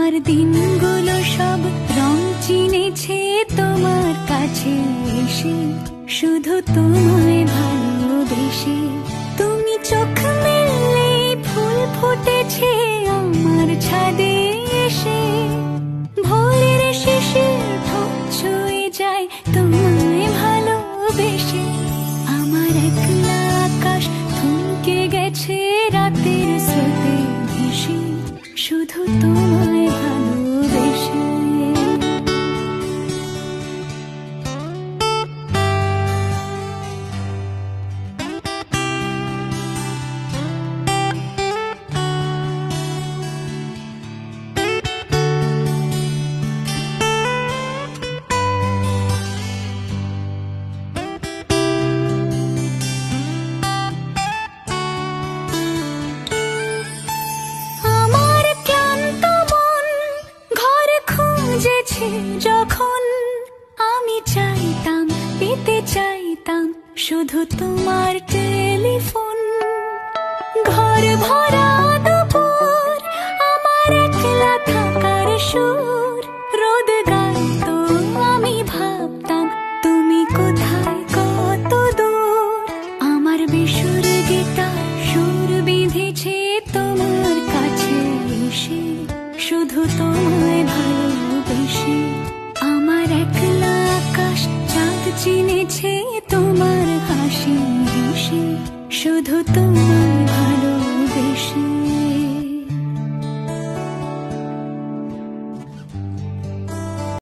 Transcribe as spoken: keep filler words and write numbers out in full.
আমার দিনগুলো সব রং চিনেছে তোমার কাছে এসে, শুধু তোমায় ভালোবেসে। তুমি চোখ মেললে ফুল ফুটেছে আমার ছাদে এসে, ভোরের শিশির ঠোঁট ছুঁয়ে যায় তোমায় ভালোবেসে। আমার একলা আকাশ থমকে গেছে রাতের স্রোতে ভেসে, শুধু তোমায় ভালোবেসে। যখন আমি চাইতাম, পেতে চাইতাম শুধু তোমার টেলিফোন। ঘর ভরা দুপুর, আমার একলা থাকার সুর, রোদ গাইতো আমি ভাবতাম তুমি কোথায় কত দূর। আমার বেসুর গীতার সুর বিঁধেছে তোমার কাছে এসে, শুধু তোমায় ভালোবেসে। আমার একলা আকাশ চাঁদ চিনেছে তোমার হাসি হেসে, শুধু তোমায় ভালোবেসে।